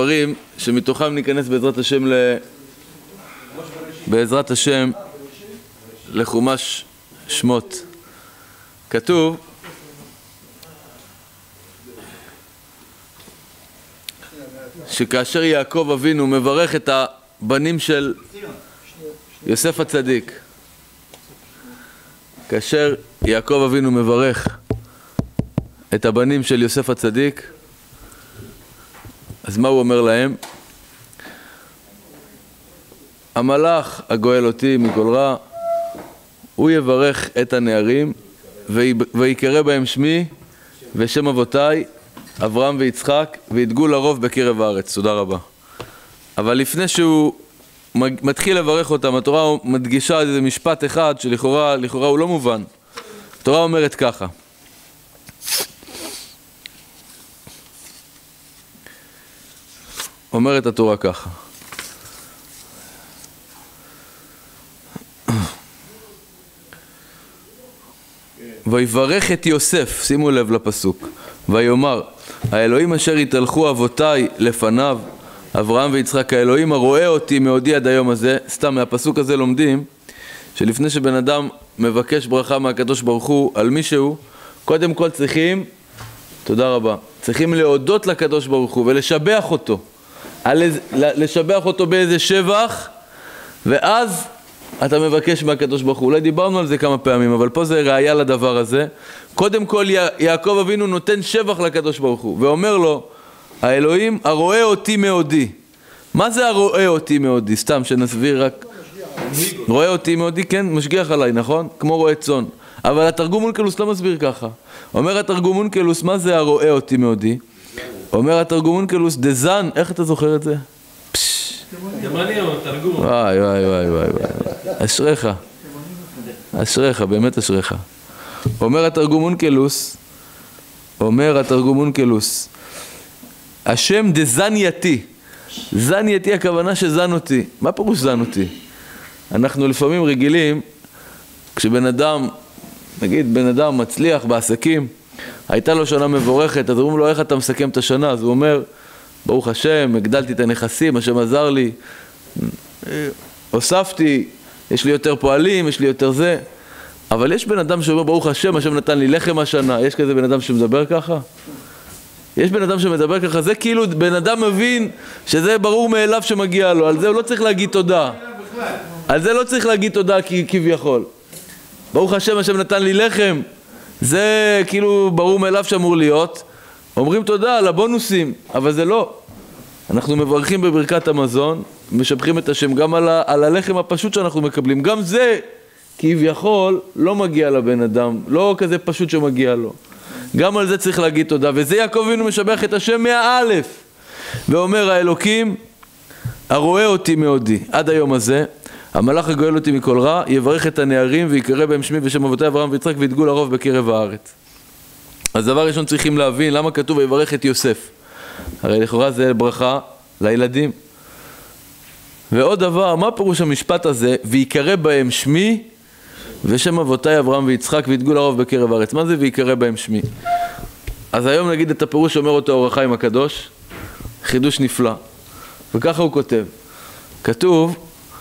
דברים שמתוכם ניכנס בעזרת השם לחומש שמות. כתוב שכאשר יעקב אבינו מברך את הבנים של יוסף הצדיק, כאשר יעקב אבינו מברך את הבנים של יוסף הצדיק, אז מה הוא אומר להם? המלאך הגואל אותי מכל רע, הוא יברך את הנערים ויקרא בהם שמי ושם אבותיי אברהם ויצחק וידגו לרוב בקרב הארץ. תודה רבה. אבל לפני שהוא מתחיל לברך אותם, התורה מדגישה איזה משפט אחד שלכאורה הוא לא מובן. התורה אומרת ככה: אומרת התורה ככה: ויברך את יוסף, שימו לב לפסוק, ויאמר האלוהים אשר התהלכו אבותיי לפניו אברהם ויצחק, האלוהים הרואה אותי מעודי עד היום הזה. סתם מהפסוק הזה לומדים שלפני שבן אדם מבקש ברכה מהקדוש ברוך הוא על מישהו, קודם כל תודה רבה, צריכים להודות לקדוש ברוך הוא ולשבח אותו, לשבח אותו באיזה שבח, ואז אתה מבקש מהקדוש ברוך הוא. אולי דיברנו על זה כמה פעמים, אבל פה זה ראיה לדבר הזה. קודם כל יעקב אבינו נותן שבח לקדוש ברוך הוא ואומר לו האלוהים הרואה אותי מעודי. מה זה הרואה אותי מעודי? סתם שנסביר רק. רואה אותי מעודי, כן, משגיח עליי, נכון? כמו רואה צאן. אבל התרגום אונקלוס לא מסביר ככה. אומר התרגום אונקלוס, מה זה הרואה אותי מעודי? אומר התרגום אונקלוס, דזן, איך אתה זוכר את זה? גרמניה או תרגום? וואי. אשריך, באמת אשריך. אומר התרגום אונקלוס, השם דזן יתי. זן יתי, הכוונה שזן אותי. מה פירוש זן אותי? אנחנו לפעמים רגילים, כשבן אדם, נגיד בן אדם מצליח בעסקים, הייתה לו שנה מבורכת, אז אומרים לו איך אתה מסכם את השנה? אז הוא אומר, ברוך השם, הגדלתי את הנכסים, השם עזר לי, הוספתי, יש לי יותר פועלים, יש לי יותר זה. אבל יש בן אדם שאומר, ברוך השם, השם נתן לי לחם השנה. יש כזה בן אדם שמדבר ככה? יש בן אדם שמדבר ככה, זה כאילו בן אדם מבין שזה ברור מאליו שמגיע לו, על זה הוא לא צריך להגיד תודה. על זה לא צריך להגיד תודה כביכול. ברוך השם, השם נתן לי לחם, זה כאילו ברור מאליו שאמור להיות. אומרים תודה על הבונוסים, אבל זה לא. אנחנו מברכים בברכת המזון, משבחים את השם גם על הלחם הפשוט שאנחנו מקבלים. גם זה כביכול לא מגיע לבן אדם, לא כזה פשוט שמגיע לו. גם על זה צריך להגיד תודה, וזה יעקב אבינו משבח את השם מהאלף, ואומר האלוקים הרואה אותי מעודי עד היום הזה, המלאך הגואל אותי מכל רע, יברך את הנערים ויקרא בהם שמי ושם אבותיי אברהם ויצחק וידגו לרוב בקרב הארץ. אז דבר ראשון צריכים להבין למה כתוב ויברך את יוסף. הרי לכאורה זה ברכה לילדים. ועוד דבר, מה פירוש המשפט הזה? ויקרא בהם שמי ושם אבותיי אברהם ויצחק וידגו לרוב בקרב הארץ. מה זה ויקרא בהם שמי? אז היום נגיד את הפירוש שאומר אותו אור החיים הקדוש, חידוש נפלא. וככה הוא כותב. כתוב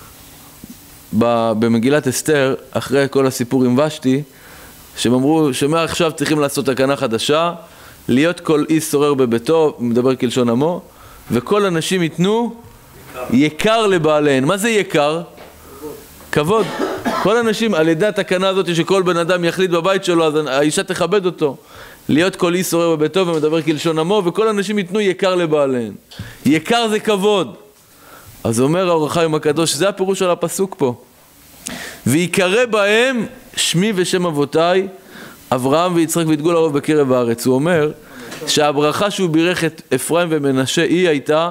במגילת אסתר, אחרי כל הסיפור עם ושתי, שהם אמרו שמעכשיו צריכים לעשות תקנה חדשה, להיות כל איש שורר בביתו, מדבר כלשון עמו, וכל אנשים ייתנו יקר לבעליהן. מה זה יקר? כבוד. כל אנשים, על ידי התקנה הזאת שכל בן אדם יחליט בבית שלו, אז האישה תכבד אותו. להיות כל איש שורר בביתו ומדבר כלשון עמו, וכל אנשים ייתנו יקר לבעליהן. יקר זה כבוד. אז אומר האור החיים הקדוש, זה הפירוש של הפסוק פה. ויקרא בהם שמי ושם אבותיי אברהם ויצחק וידגו לרוב בקרב הארץ. הוא אומר שהברכה שהוא בירך את אפרים ומנשה היא הייתה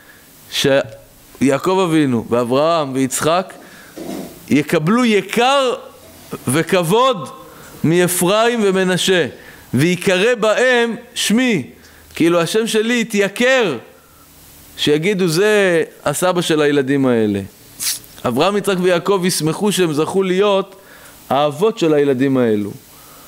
שיעקב אבינו ואברהם ויצחק יקבלו יקר וכבוד מאפרים ומנשה, ויקרא בהם שמי, כאילו השם שלי יתייקר, שיגידו זה הסבא של הילדים האלה. אברהם, יצחק ויעקב ישמחו שהם זכו להיות האבות של הילדים האלו.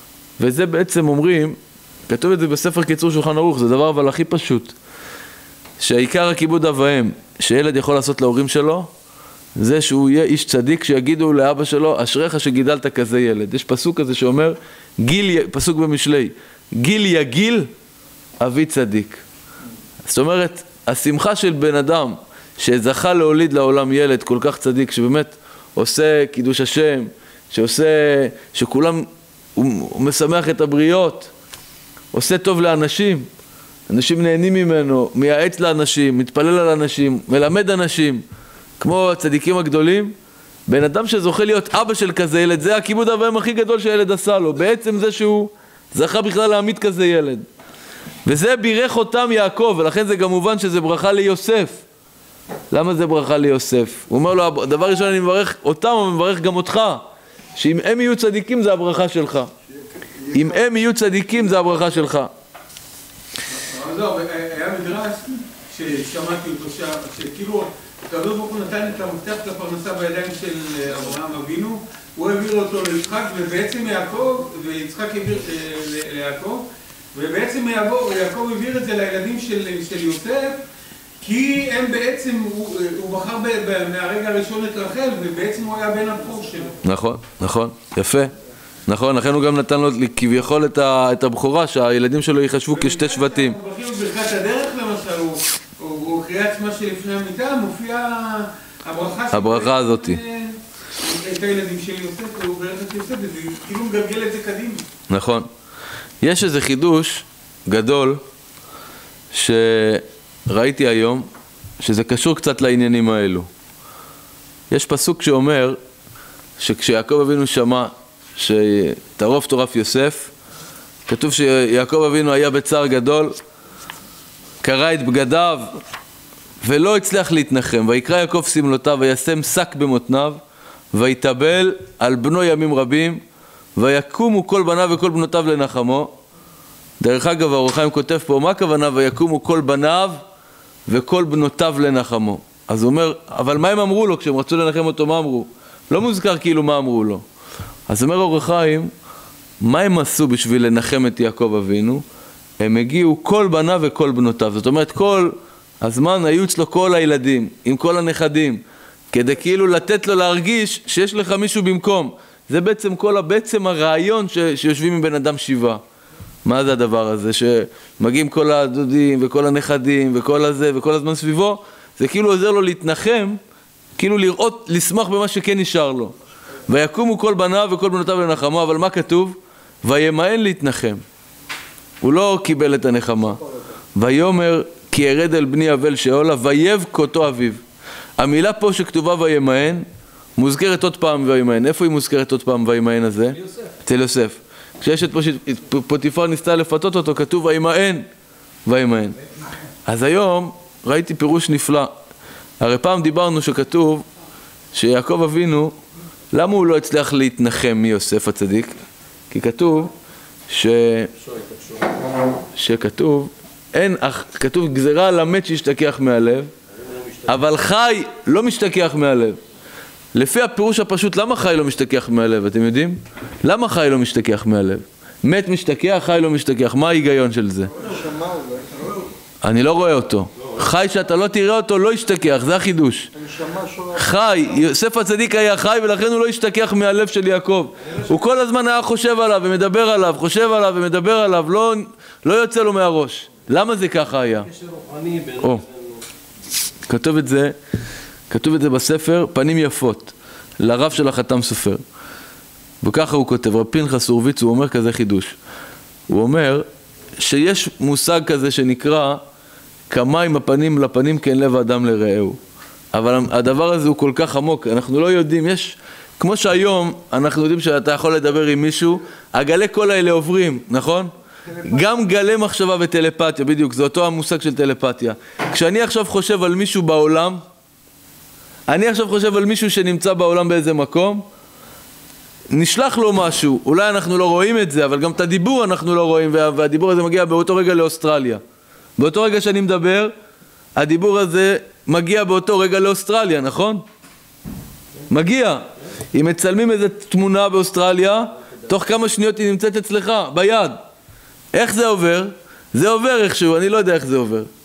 וזה בעצם אומרים, כתוב את זה בספר קיצור שולחן ערוך, זה דבר אבל הכי פשוט. שהעיקר הכיבוד אב ואם שילד יכול לעשות להורים שלו, זה שהוא יהיה איש צדיק, שיגידו לאבא שלו, אשריך שגידלת כזה ילד. יש פסוק כזה שאומר, פסוק במשלי, גיל יגיל אבי צדיק. זאת אומרת, השמחה של בן אדם שזכה להוליד לעולם ילד כל כך צדיק, שבאמת עושה קידוש השם, שכולם, הוא משמח את הבריות, עושה טוב לאנשים, אנשים נהנים ממנו, מייעץ לאנשים, מתפלל על אנשים, מלמד אנשים, כמו הצדיקים הגדולים. בן אדם שזוכה להיות אבא של כזה ילד, זה הכיבוד אב ואם הכי גדול שהילד עשה לו, בעצם זה שהוא זכה בכלל להעמיד כזה ילד. וזה בירך אותם יעקב, ולכן זה גם מובן שזה ברכה ליוסף. למה זה ברכה ליוסף? הוא אומר לו, דבר ראשון אני מברך אותם, אבל מברך גם אותך, שאם הם יהיו צדיקים זה הברכה שלך. אם הם יהיו צדיקים זה הברכה שלך. היה מדרש ששמעתי אותו, שכאילו הקדוש ברוך הוא נתן את המפתח לפרנסה בידיים של אברהם אבינו, הוא העביר אותו ליצחק, ובעצם יעקב, ויצחק העביר ליעקב, ובעצם יעקב העביר את זה לילדים של יוסף, כי הם בעצם, הוא בחר מהרגע הראשון את רחל, ובעצם הוא היה בן הבכור שלו. נכון, נכון, יפה. נכון, לכן הוא גם נתן לו כביכול את הבכורה, שהילדים שלו ייחשבו כשתי שבטים. ברכת הדרך למשל, הוא קריאת שמע שלפני המיטה, מופיע הברכה הזאת. את הילדים של יוסף, הוא ברך את יוסף, וזה כאילו מגלגל את זה קדימה. נכון. יש איזה חידוש גדול שראיתי היום, שזה קשור קצת לעניינים האלו. יש פסוק שאומר שכשיעקב אבינו שמע שטרוף טורף יוסף, כתוב שיעקב אבינו היה בצער גדול, קרע את בגדיו ולא הצליח להתנחם, ויקרא יעקב סמלותיו וישם שק במותניו, ויתאבל על בנו ימים רבים, ויקומו כל בניו וכל בנותיו לנחמו. דרך אגב, האור החיים כותב פה, מה הכוונה ויקומו כל בניו וכל בנותיו לנחמו? אז הוא אומר, אבל מה הם אמרו לו כשהם רצו לנחם אותו? מה אמרו? לא מוזכר כאילו מה אמרו לו. אז אומר האור החיים, מה הם עשו בשביל לנחם את יעקב אבינו? הם הגיעו כל בניו וכל בנותיו. זאת אומרת, כל הזמן היו אצלו כל הילדים, עם כל הנכדים, כדי כאילו לתת לו להרגיש שיש לך מישהו במקום. זה בעצם הרעיון שיושבים עם בן אדם שבעה. מה זה הדבר הזה? שמגיעים כל הדודים וכל הנכדים וכל הזה וכל הזמן סביבו, זה כאילו עוזר לו להתנחם, כאילו לראות, לשמח במה שכן נשאר לו. ויקומו כל בניו וכל בנותיו לנחמו, אבל מה כתוב? וימאן להתנחם. הוא לא קיבל את הנחמה. ויאמר כי ירד אל בני אבל שאולה, ויבכותו אביו. המילה פה שכתובה וימאן, מוזכרת עוד פעם וימאן. איפה היא מוזכרת עוד פעם וימאן הזה? אצל יוסף. כשיש את פוטיפר ניסתה לפתות אותו, כתוב וימאן, וימאן. אז היום ראיתי פירוש נפלא. הרי פעם דיברנו שכתוב שיעקב אבינו, למה הוא לא הצליח להתנחם מיוסף הצדיק? כי כתוב שכתוב, כתוב גזרה על המת שישתכח מהלב, אבל חי לא משתכח מהלב. לפי הפירוש הפשוט, למה חי לא משתכח מהלב? אתם יודעים? למה חי לא משתכח מהלב? מת משתכח, חי לא משתכח. מה ההיגיון של זה? אני לא רואה אותו. חי שאתה לא תראה אותו לא ישתכח, זה החידוש. חי, יוסף הצדיק היה חי ולכן הוא לא ישתכח מהלב של יעקב. הוא כל הזמן היה חושב עליו ומדבר עליו, חושב עליו ומדבר עליו, לא יוצא לו מהראש. למה זה ככה היה? כתוב את זה בספר פנים יפות, לרב של החתם סופר. וככה הוא כותב, רב פנחס הורוביץ, הוא אומר כזה חידוש. הוא אומר שיש מושג כזה שנקרא כמים הפנים לפנים כן לב האדם לרעהו. אבל הדבר הזה הוא כל כך עמוק, אנחנו לא יודעים, כמו שהיום אנחנו יודעים שאתה יכול לדבר עם מישהו, הגלי קול האלה עוברים, נכון? גם גלי מחשבה וטלפתיה, בדיוק, זה אותו המושג של טלפתיה. כשאני עכשיו חושב על מישהו בעולם, אני עכשיו חושב על מישהו שנמצא בעולם באיזה מקום, נשלח לו משהו, אולי אנחנו לא רואים את זה, אבל גם את הדיבור אנחנו לא רואים, והדיבור הזה מגיע באותו רגע לאוסטרליה. באותו רגע שאני מדבר, הדיבור הזה מגיע באותו רגע לאוסטרליה, נכון? מגיע. אם מצלמים איזו תמונה באוסטרליה, תוך כמה שניות היא נמצאת אצלך, ביד. איך זה עובר? זה עובר איכשהו, אני לא יודע איך זה עובר.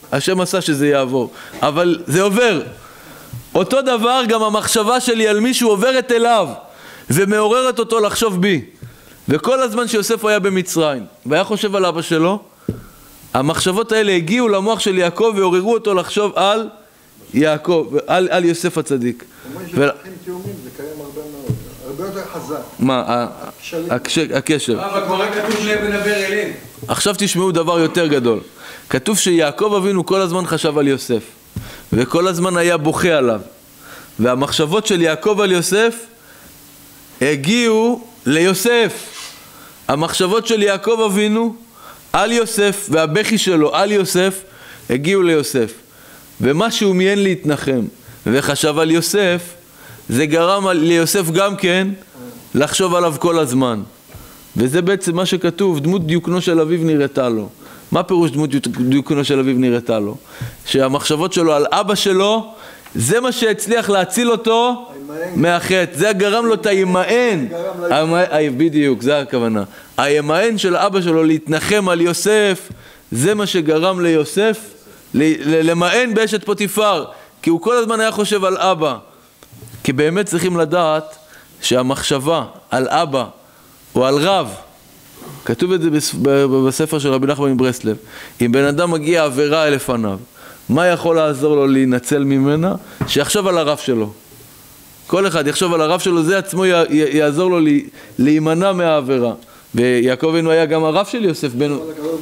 השם עשה שזה יעבור, אבל זה עובר. אותו דבר גם המחשבה שלי על מישהו עוברת אליו, ומעוררת אותו לחשוב בי. וכל הזמן שיוסף היה במצרים, והיה חושב על אבא שלו, המחשבות האלה הגיעו למוח של יעקב, ועוררו אותו לחשוב על יעקב, על יוסף הצדיק. אומרים שמחים תאומים, זה קיים הרבה מאוד, הרבה יותר חזק. מה? הקשר. אבל כבר רק כתוב ונבר אליהם. עכשיו תשמעו דבר יותר גדול. כתוב שיעקב אבינו כל הזמן חשב על יוסף, וכל הזמן היה בוכה עליו. והמחשבות של יעקב על יוסף הגיעו ליוסף. המחשבות של יעקב אבינו על יוסף והבכי שלו על יוסף הגיעו ליוסף. ומה שהוא מיין להתנחם וחשב על יוסף, זה גרם ליוסף גם כן לחשוב עליו כל הזמן. וזה בעצם מה שכתוב, דמות דיוקנו של אביו נראתה לו. מה פירוש דמות דיוקנו של אביו נראתה לו? שהמחשבות שלו על אבא שלו, זה מה שהצליח להציל אותו מהחטא. זה גרם לו את הימאן. בדיוק, זה הכוונה. הימאן של אבא שלו להתנחם על יוסף, זה מה שגרם ליוסף למאן באשת פוטיפר, כי הוא כל הזמן היה חושב על אבא. כי באמת צריכים לדעת שהמחשבה על אבא או על רב, כתוב את זה בספר של רבי נחמן מברסלב, אם בן אדם מגיע עבירה לפניו, מה יכול לעזור לו להינצל ממנה? שיחשוב על הרב שלו. כל אחד יחשוב על הרב שלו, זה עצמו יעזור לו להימנע מהעבירה. ויעקב אבינו היה גם הרב של יוסף בן...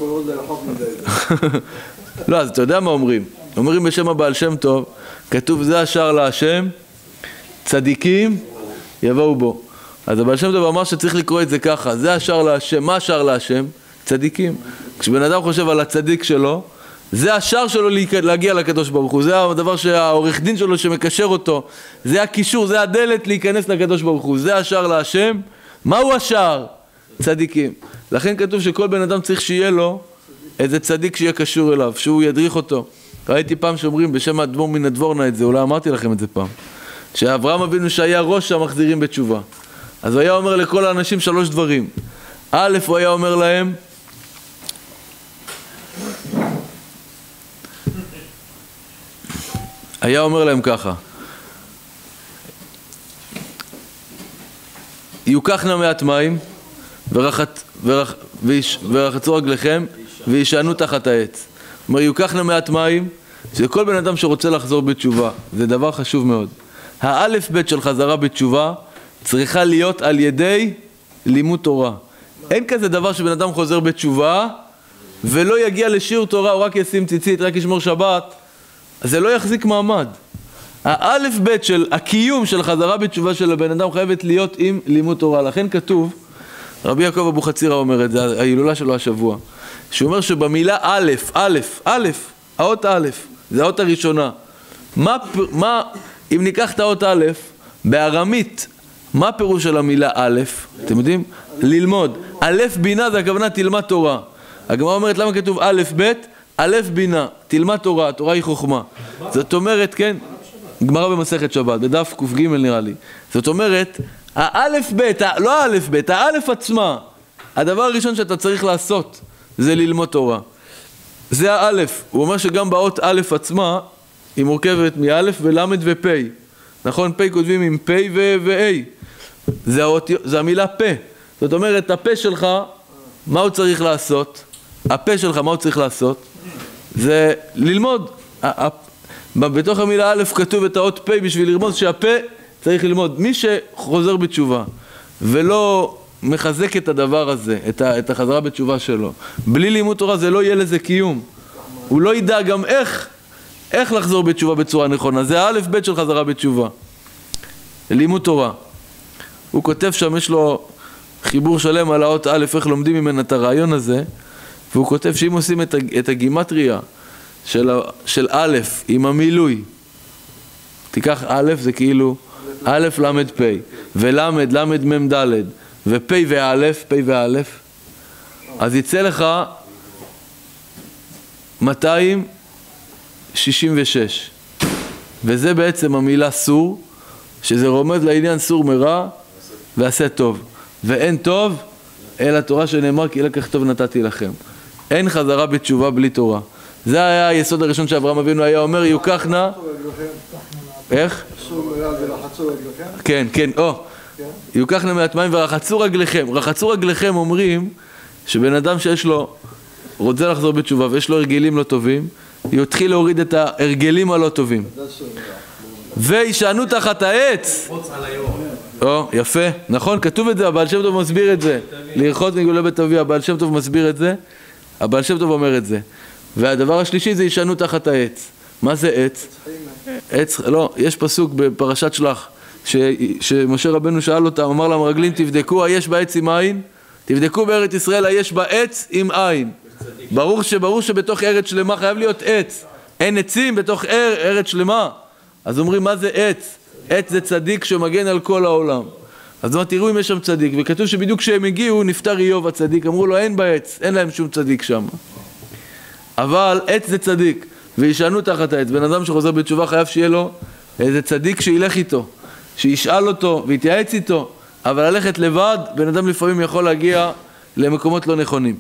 לא, אז אתה יודע מה אומרים? אומרים בשם הבעל שם טוב, כתוב זה השער להשם, צדיקים יבואו בו. אז הבעל שם טוב אמר שצריך לקרוא את זה ככה, זה השער להשם. מה השער להשם? צדיקים. כשבן אדם חושב על הצדיק שלו, זה השער שלו להגיע לקדוש ברוך הוא, זה הדבר שהעורך דין שלו שמקשר אותו, זה הקישור, זה הדלת להיכנס לקדוש ברוך הוא, זה השער להשם. מהו השער? צדיקים. לכן כתוב שכל בן אדם צריך שיהיה לו איזה צדיק שיהיה קשור אליו, שהוא ידריך אותו. ראיתי פעם שאומרים בשם האדמו"ר מן הדבורנה את זה, אולי אמרתי לכם את זה פעם, שאברהם אבינו שהיה ראש המחזירים בתשובה, אז הוא היה אומר לכל האנשים 3 דברים. א', הוא היה אומר להם, היה אומר להם ככה, יוקחנה מעט מים ורחצו רגליכם וישענו תחת העץ. אומר, יוקחנה מעט מים, זה כל בן אדם שרוצה לחזור בתשובה, זה דבר חשוב מאוד. האלף בית של חזרה בתשובה צריכה להיות על ידי לימוד תורה. אין כזה דבר שבן אדם חוזר בתשובה ולא יגיע לשיעור תורה, הוא רק ישים ציצית, רק ישמור שבת, אז זה לא יחזיק מעמד. האלף בית של הקיום של חזרה בתשובה של הבן אדם חייבת להיות עם לימוד תורה. לכן כתוב, רבי יעקב אבוחצירא אומר את זה, ההילולה שלו השבוע, שהוא אומר שבמילה א', האות א', זה האות הראשונה. אם ניקח את האות א', בארמית, מה פירוש של המילה א'? אתם יודעים? ללמוד. א' בינה זה הכוונה תלמד תורה. הגמרא אומרת למה כתוב א' ב'? א' בינה, תלמד תורה, תורה היא חוכמה. זאת אומרת, כן, גמרא במסכת שבת, בדף ק"ג נראה לי. זאת אומרת, האלף בית, לא האלף בית, האלף עצמה, הדבר הראשון שאתה צריך לעשות זה ללמוד תורה. זה האלף. הוא אומר שגם באות אלף עצמה היא מורכבת מאלף ולמד ופ'. נכון? פ' כותבים עם פ' ו-A. זה המילה פ'. זאת אומרת, הפה שלך, מה הוא צריך לעשות? הפה שלך, מה הוא צריך לעשות? זה ללמוד. בתוך המילה א' כתוב את האות פ' בשביל לרמוז שהפה צריך ללמוד. מי שחוזר בתשובה ולא מחזק את הדבר הזה, את החזרה בתשובה שלו, בלי לימוד תורה זה לא יהיה לזה קיום. הוא לא ידע גם איך לחזור בתשובה בצורה נכונה. זה האלף בית של חזרה בתשובה. לימוד תורה. הוא כותב שם, יש לו חיבור שלם על האות א', איך לומדים ממנה את הרעיון הזה, והוא כותב שאם עושים את הגימטריה של א' עם המילוי, תיקח א' זה כאילו א' למד פ' ולמד למד מ' ד' ופ' וא', אז יצא לך 266, וזה בעצם המילה סור, שזה רומז לעניין סור מרע ועשה טוב, ואין טוב אלא תורה שנאמר כי לקח טוב נתתי לכם. אין חזרה בתשובה בלי תורה. זה היה היסוד הראשון שאברהם אבינו היה אומר, יוקח נא... איך? אסור ורחצו רגליכם? כן, כן, יוקח נא מעט מים ורחצו רגליכם. רחצו רגליכם אומרים שבן אדם שיש לו, רוצה לחזור בתשובה ויש לו הרגלים לא טובים, יתחיל להוריד את ההרגלים הלא טובים. וישענו תחת העץ. יפה, נכון, כתוב את זה, הבעל שם טוב מסביר את זה. לרחוץ מגולי בית אבי, הבעל שם טוב מסביר את זה, הבעל שם טוב אומר את זה. והדבר השלישי זה ישענו תחת העץ. מה זה עץ? עץ, לא, יש פסוק בפרשת שלח, שמשה רבנו שאל אותם, אמר להם רגלים, תבדקו היש בעץ עם עין, תבדקו בארץ ישראל היש בעץ עם עין. ברור שבתוך ארץ שלמה חייב להיות עץ. אין עצים בתוך ארץ שלמה. אז אומרים מה זה עץ? עץ זה צדיק שמגן על כל העולם. אז תראו אם יש שם צדיק, וכתוב שבדיוק כשהם הגיעו נפטר איוב הצדיק, אמרו לו אין בעץ, אין להם שום צדיק שם. אבל עץ זה צדיק, וישענו תחת העץ. בן אדם שחוזר בתשובה חייב שיהיה לו איזה צדיק שילך איתו, שישאל אותו ויתייעץ איתו, אבל ללכת לבד, בן אדם לפעמים יכול להגיע למקומות לא נכונים.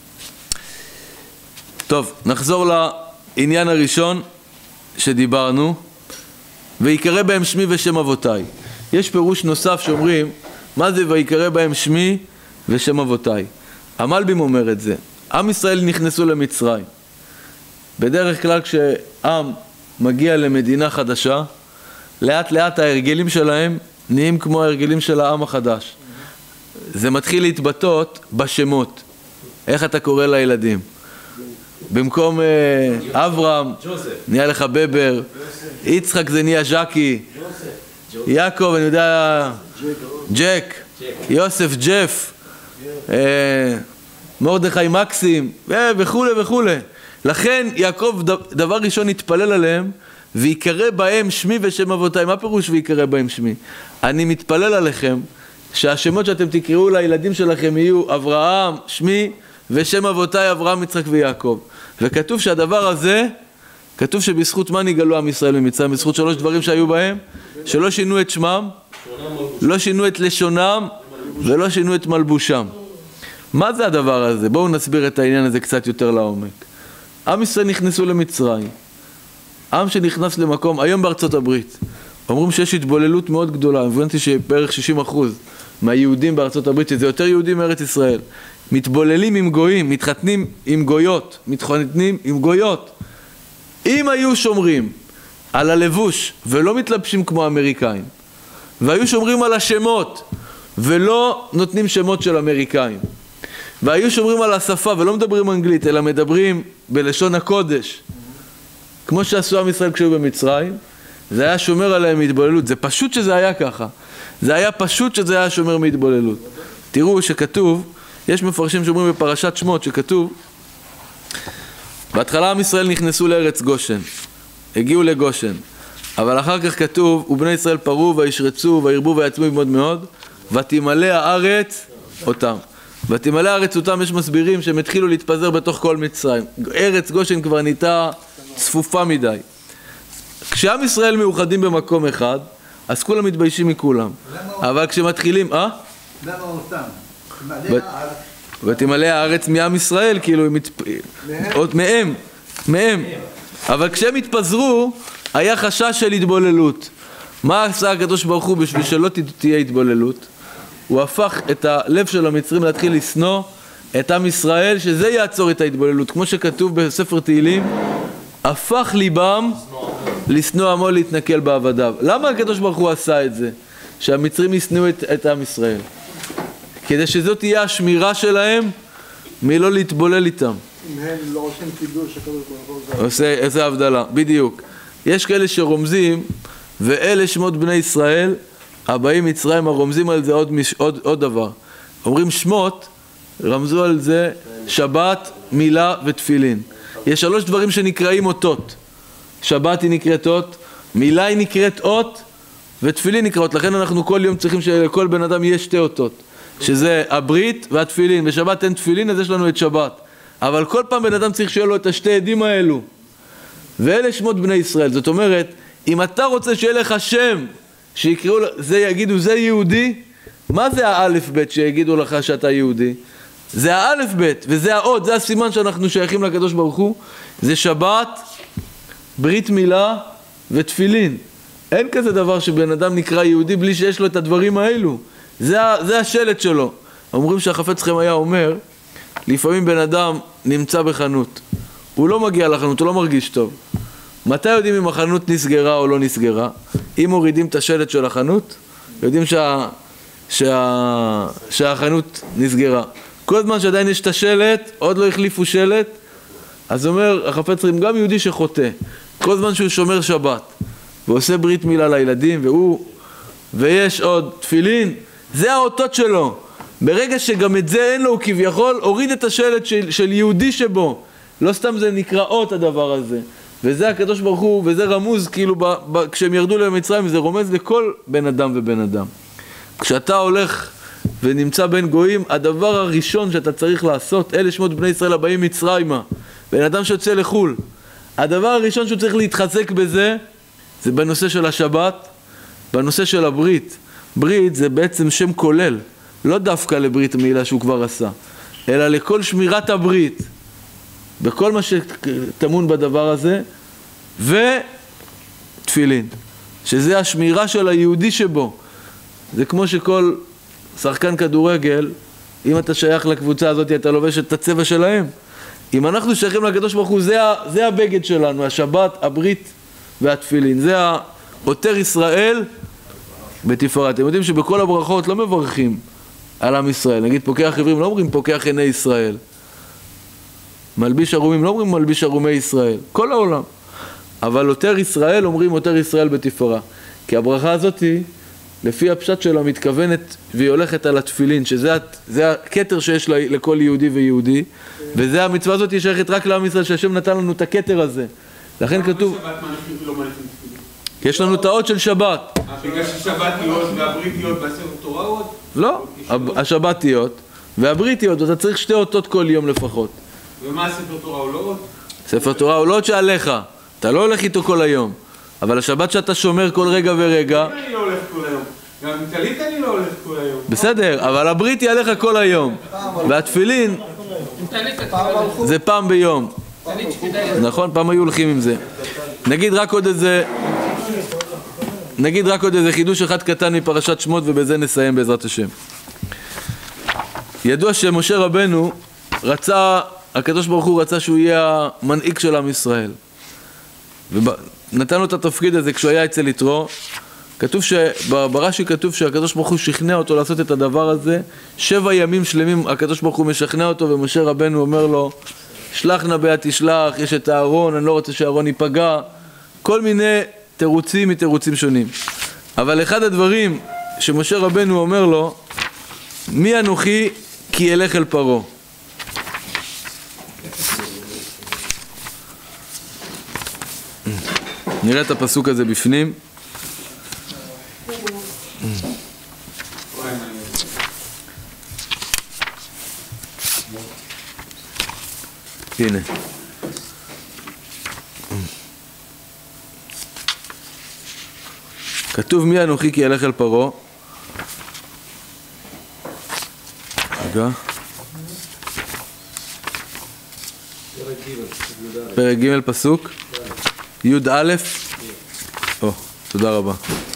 טוב, נחזור לעניין הראשון שדיברנו, ויקרא בהם שמי ושם אבותיי. יש פירוש נוסף שאומרים, מה זה ויקרא בהם שמי ושם אבותיי? המלבים אומר את זה. עם ישראל נכנסו למצרים. בדרך כלל כשעם מגיע למדינה חדשה, לאט לאט ההרגלים שלהם נהיים כמו ההרגלים של העם החדש. זה מתחיל להתבטאות בשמות. איך אתה קורא לילדים? במקום אברהם, נהיה לך בבר, יצחק זה נהיה ז'קי, יעקב, אני יודע, ג'ק, יוסף ג'ף, מרדכי מקסים, וכו' וכו'. לכן יעקב דבר ראשון התפלל עליהם, ויקרא בהם שמי ושם אבותיי. מה פירוש ויקרא בהם שמי? אני מתפלל עליכם, שהשמות שאתם תקראו לילדים שלכם יהיו אברהם, שמי, ושם אבותיי אברהם, יצחק ויעקב. וכתוב שהדבר הזה, כתוב שבזכות מה נגאלו עם ישראל ממצרים? בזכות 3 דברים שהיו בהם, שלא שינו את שמם, לא שינו את לשונם, ולא שינו את מלבושם. מה זה הדבר הזה? בואו נסביר את העניין הזה קצת יותר לעומק. עם ישראל נכנסו למצרים. עם שנכנס למקום, היום בארצות הברית, אומרים שיש התבוללות מאוד גדולה, הבנתי שבערך 60% מהיהודים בארצות הברית, שזה יותר יהודים מארץ ישראל, מתבוללים עם גויים, מתחתנים עם גויות, מתחתנים עם גויות. אם היו שומרים על הלבוש ולא מתלבשים כמו האמריקאים, והיו שומרים על השמות ולא נותנים שמות של אמריקאים, והיו שומרים על השפה ולא מדברים אנגלית אלא מדברים בלשון הקודש, כמו שעשו עם ישראל כשהיו במצרים, זה היה שומר עליהם מהתבוללות. זה פשוט שזה היה ככה. זה היה פשוט שזה היה שומר מהתבוללות. תראו שכתוב, יש מפרשים שאומרים בפרשת שמות שכתוב, בהתחלה עם ישראל נכנסו לארץ גושן, הגיעו לגושן, אבל אחר כך כתוב, ובני ישראל פרו וישרצו וירבו ויעצמו מאוד מאוד, ותמלא הארץ אותם. ותמלא הארץ אותם, יש מסבירים שהם התחילו להתפזר בתוך כל מצרים. ארץ גושן כבר נהייתה צפופה מדי. כשעם ישראל מאוחדים במקום אחד, אז כולם מתביישים מכולם. אבל כשמתחילים, למה אותם? ותמלא הארץ מעם ישראל, כאילו, מהם. אבל כשהם התפזרו, היה חשש של התבוללות. מה עשה הקדוש ברוך הוא בשביל שלא תהיה התבוללות? הוא הפך את הלב של המצרים להתחיל לשנוא את עם ישראל, שזה יעצור את ההתבוללות. כמו שכתוב בספר תהילים, הפך ליבם לשנוא עמו להתנכל בעבדיו. למה הקדוש ברוך הוא עשה את זה? שהמצרים ישנאו את עם ישראל. כדי שזאת תהיה השמירה שלהם מלא להתבולל איתם. אם הם לא עושים קידוש, הקדוש ברוך הוא עושה הבדלה, בדיוק. יש כאלה שרומזים, ואלה שמות בני ישראל, הבאים מצרים, הרומזים על זה עוד דבר. אומרים שמות, רמזו על זה שבת, מילה ותפילין. יש 3 דברים שנקראים אותות. שבת היא נקראת אות, מילה היא נקראת אות, ותפילין נקראות. לכן אנחנו כל יום צריכים שלכל בן אדם יהיה 2 אותות. שזה הברית והתפילין. בשבת אין תפילין, אז יש לנו את שבת. אבל כל פעם בן אדם צריך שיהיה לו את 2 עדים האלו. ואלה שמות בני ישראל. זאת אומרת, אם אתה רוצה שיהיה לך שם, שיקראו, זה יגידו, זה יהודי, מה זה האלף בית שיגידו לך שאתה יהודי? זה האלף בית, וזה האות, זה הסימן שאנחנו שייכים לקדוש ברוך הוא. זה שבת, ברית מילה ותפילין. אין כזה דבר שבן אדם נקרא יהודי בלי שיש לו את הדברים האלו. זה השלט שלו. אומרים שהחפץ חיים היה אומר, לפעמים בן אדם נמצא בחנות, הוא לא מגיע לחנות, הוא לא מרגיש טוב. מתי יודעים אם החנות נסגרה או לא נסגרה? אם מורידים את השלט של החנות, יודעים שהחנות נסגרה. כל זמן שעדיין יש את השלט, עוד לא החליפו שלט, אז אומר החפץ חיים, גם יהודי שחוטא, כל זמן שהוא שומר שבת, ועושה ברית מילה לילדים, ויש עוד תפילין, זה האותות שלו. ברגע שגם את זה אין לו, הוא כביכול הוריד את השלט של יהודי שבו. לא סתם זה נקרא אות הדבר הזה. וזה הקדוש ברוך הוא, וזה רמוז, כאילו כשהם ירדו למצרים, זה רומז לכל בן אדם ובן אדם. כשאתה הולך ונמצא בין גויים, הדבר הראשון שאתה צריך לעשות, אלה שמות בני ישראל הבאים מצרימה, בן אדם שיוצא לחול, הדבר הראשון שהוא צריך להתחזק בזה, זה בנושא של השבת, בנושא של הברית. ברית זה בעצם שם כולל, לא דווקא לברית מילה שהוא כבר עשה, אלא לכל שמירת הברית, בכל מה שתמון בדבר הזה, ותפילין, שזה השמירה של היהודי שבו. זה כמו שכל שחקן כדורגל, אם אתה שייך לקבוצה הזאת, אתה לובש את הצבע שלהם. אם אנחנו שייכים לקדוש ברוך הוא, זה הבגד שלנו, השבת, הברית והתפילין. זה העותר ישראל בתפארה. אתם יודעים שבכל הברכות לא מברכים על עם ישראל. נגיד פוקח עברים, לא אומרים פוקח עיני ישראל. מלביש ערומים, לא אומרים מלביש ערומי ישראל. כל העולם. אבל עותר ישראל אומרים עותר ישראל בתפארה. כי הברכה הזאת היא, לפי הפשט שלה מתכוונת והיא הולכת על התפילין, שזה הכתר שיש לכל יהודי ויהודי, וזה המצווה הזאת היא שייכת רק לעם ישראל, שהשם נתן לנו את הכתר הזה. לכן כתוב, יש לנו את האות של שבת. בגלל ששבתיות והבריתיות בספר תורה עוד? לא, השבתיות והבריתיות, אתה צריך שתי אותות כל יום לפחות. ומה ספר תורה הוא לא עוד? ספר תורה הוא לא עוד שעליך, אתה לא הולך איתו כל היום. אבל השבת שאתה שומר כל רגע ורגע, אני לא הולך כל היום. גם עם טלית אני לא הולך כל היום. בסדר, אבל הברית היא עליך כל היום. והתפילין זה פעם ביום. נכון, פעם היו הולכים עם זה. נגיד רק עוד איזה חידוש אחד קטן מפרשת שמות, ובזה נסיים בעזרת השם. ידוע שמשה רבנו רצה, הקדוש ברוך הוא רצה שהוא יהיה המנהיג של עם ישראל. ונתן לו את התפקיד הזה כשהוא היה אצל יתרו. כתוב ברש"י כתוב שהקדוש ברוך הוא שכנע אותו לעשות את הדבר הזה. 7 ימים שלמים הקדוש ברוך הוא משכנע אותו, ומשה רבנו אומר לו, שלח נא ביד תשלח, יש את הארון, אני לא רוצה שהארון ייפגע. כל מיני תירוצים מתירוצים שונים. אבל אחד הדברים שמשה רבנו אומר לו, מי אנוכי כי אלך אל פרעה. נראה את הפסוק הזה בפנים. הנה. כתוב מי אנוכי כי אלך אל פרעה. רגע. פרק ג' פסוק י' א'. תודה רבה.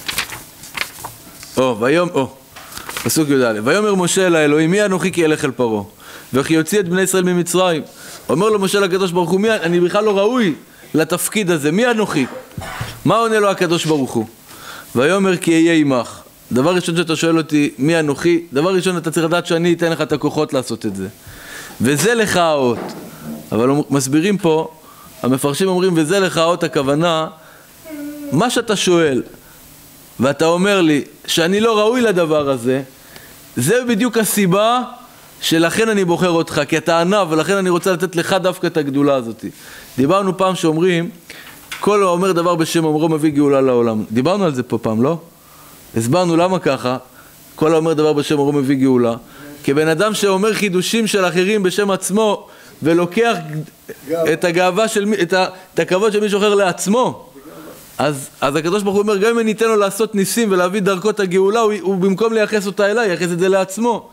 פסוק י' א'. ויאמר משה אל האלוהים, מי אנוכי כי אלך אל פרעה, וכי יוציא את בני ישראל ממצרים. אומר לו משה לקדוש ברוך הוא, אני בכלל לא ראוי לתפקיד הזה, מי אנוכי? מה עונה לו הקדוש ברוך הוא? ויאמר כי אהיה עמך. דבר ראשון שאתה שואל אותי מי אנוכי, דבר ראשון אתה צריך לדעת שאני אתן לך את הכוחות לעשות את זה, וזה לך האות. אבל מסבירים פה, המפרשים אומרים וזה לך האות, הכוונה מה שאתה שואל ואתה אומר לי שאני לא ראוי לדבר הזה, זה בדיוק הסיבה שלכן אני בוחר אותך, כי אתה ענב, ולכן אני רוצה לתת לך דווקא את הגדולה הזאת. דיברנו פעם שאומרים כל האומר דבר בשם אומרו מביא גאולה לעולם. דיברנו על זה פה פעם, לא? הסברנו למה ככה, כל האומר דבר בשם אומרו מביא גאולה. כי בן אדם שאומר חידושים של אחרים בשם עצמו, ולוקח את הגאווה של, את הכבוד של מישהו אחר לעצמו, אז הקדוש ברוך הוא אומר, גם אם אני אתן לו לעשות ניסים ולהביא דרכו את הגאולה, הוא במקום לייחס אותה אליי, יייחס את זה לעצמו.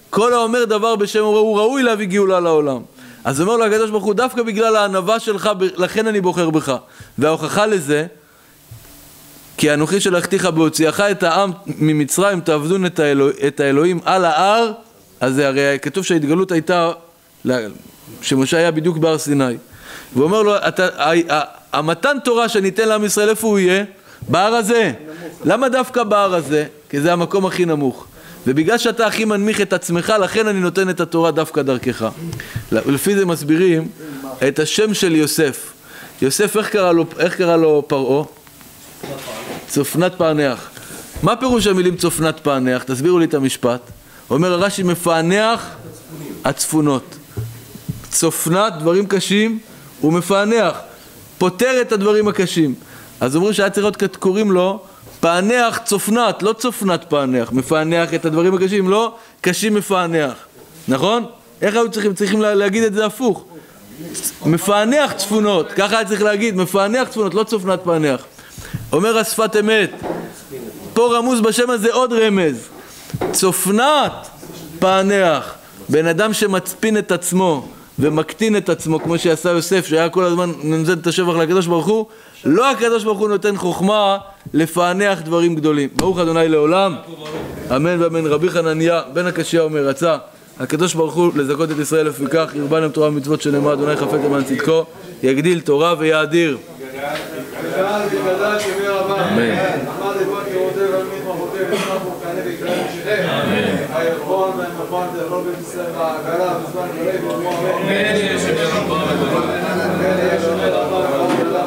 כל האומר דבר בשם אומרו, הוא ראוי להביא גאולה לעולם. אז אומר לו הקדוש ברוך הוא, דווקא בגלל הענווה שלך, לכן אני בוחר בך. וההוכחה לזה, כי אנוכי שלחתיך בהוציאך את העם ממצרים, תעבדון את האלוהים על ההר, אז זה הרי כתוב שההתגלות הייתה, שמשה היה בדיוק בהר סיני. והוא אומר לו, המתן תורה שניתן לעם ישראל, איפה הוא יהיה? בהר הזה. למה דווקא בהר הזה? כי זה המקום הכי נמוך. ובגלל שאתה הכי מנמיך את עצמך, לכן אני נותן את התורה דווקא דרכך. ולפי זה מסבירים את השם של יוסף. יוסף, איך קרא לו פרעה? צופנת פענח. מה פירוש המילים צופנת פענח? תסבירו לי את המשפט. אומר הרש"י, מפענח הצפונות. צופנת, דברים קשים, הוא מפענח, פותר את הדברים הקשים. אז אומרים שהיה צריך להיות, קוראים לו פענח צופנת, לא צופנת פענח, מפענח את הדברים הקשים, לא קשים מפענח. נכון? איך היו צריכים להגיד את זה הפוך? מפענח צפונות, ככה היה צריך להגיד, מפענח צפונות, לא צופנת פענח. אומר השפת אמת, פה רמוז בשם הזה עוד רמז, צופנת פענח, בן אדם שמצפין את עצמו ומקטין את עצמו, כמו שעשה יוסף, שהיה כל הזמן נותן את השבח לקדוש ברוך הוא, לא הקדוש ברוך הוא נותן חוכמה לפענח דברים גדולים. ברוך ה' לעולם, אמן ואמן. רבי חנניה בן הקשיא אומר, רצה הקדוש ברוך הוא לזכות את ישראל, לפיכך ירבה להם תורה ומצוות שנאמר, אדוני חפץ למען צדקו, יגדיל תורה ויאדיר. אמן.